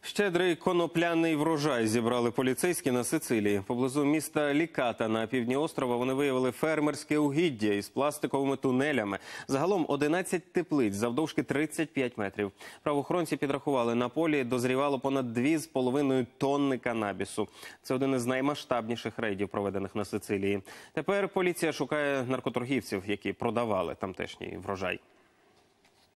Щедрий конопляний врожай зібрали поліцейські на Сицилії. Поблизу міста Ліката на півдні острова вони виявили фермерське угіддя із пластиковими тунелями. Загалом 11 теплиць завдовжки 35 метрів. Правоохоронці підрахували, на полі дозрівало понад 2,5 тонни канабісу. Це один із наймасштабніших рейдів, проведених на Сицилії. Тепер поліція шукає наркоторгівців, які продавали тамтешній врожай.